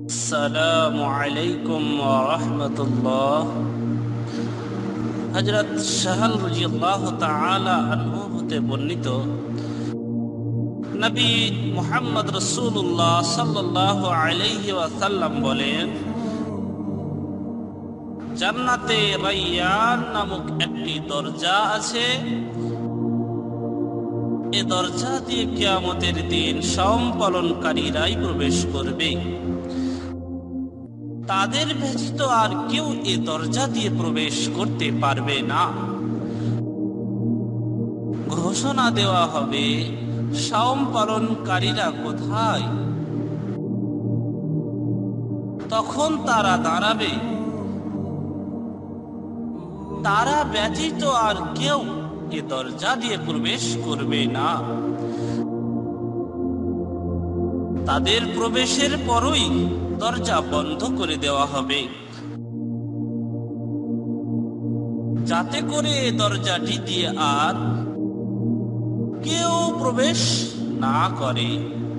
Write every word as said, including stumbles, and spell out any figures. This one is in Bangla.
আসসালামু আলাইকুম ওয়া রাহমাতুল্লাহ। হযরত সাহল রাদিয়াল্লাহু তাআলা আনহু হতে বর্ণিত, নবী মুহাম্মদ রাসূলুল্লাহ সাল্লাল্লাহু আলাইহি ওয়াসাল্লাম বলেন, জান্নাতে রায়্যান নামক একটি দরজা আছে। এ দরজা দিয়ে কিয়ামতের দিন সাওম পালনকারীরাই প্রবেশ করবে। তাদের ব্যতীত আর কেউ এ দরজা দিয়ে প্রবেশ করতে পারবে না। ঘোষণা দেওয়া হবে, সাওম পালনকারীরা কোথায়? তখন তারা দাঁড়াবে, তারা ব্যতীত আর কেউ এ দরজা দিয়ে প্রবেশ করবে না। তাদের প্রবেশের পরই দরজা বন্ধ করে দেওয়া হবে, যাতে করে দরজাটি দিয়ে আর কেউ প্রবেশ না করে।